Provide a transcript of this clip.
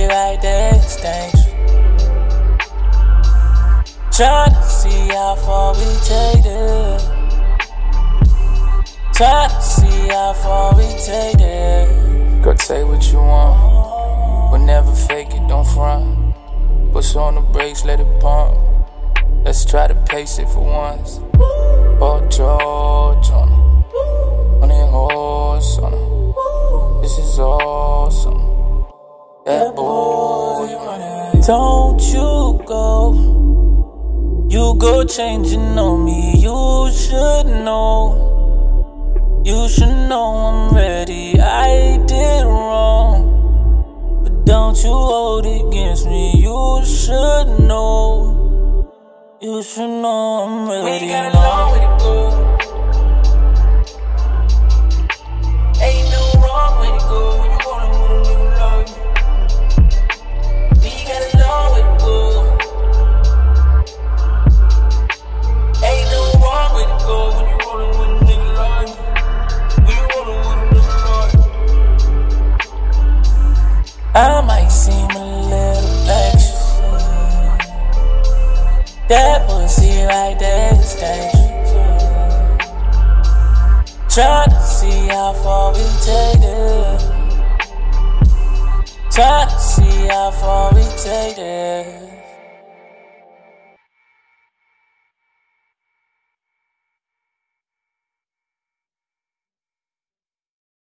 pussy right there is dangerous. Tryna see how far we take it. Tryna see how far we take it. Girl, say what you want, but never fake it, don't front. Push on the brakes, let it pump. Let's try to pace it for once. Paul George on it, on that horse on it. This is awesome. That boy running. Don't you go. You go changing on me. You should know. You should know I'm ready. I did wrong, but don't you hold it against me. You should know. You should know I'm ready. We got a long way to go. Ain't no wrong way to go when you wanna with a nigga like me. We got a long way to go. Ain't no wrong way to go when you wanna with a nigga like me. When you wanna with a nigga like me. I might seem a little anxious. That pussy right there is dangerous. Tryna see how far we take it. Tryna see how far we take it.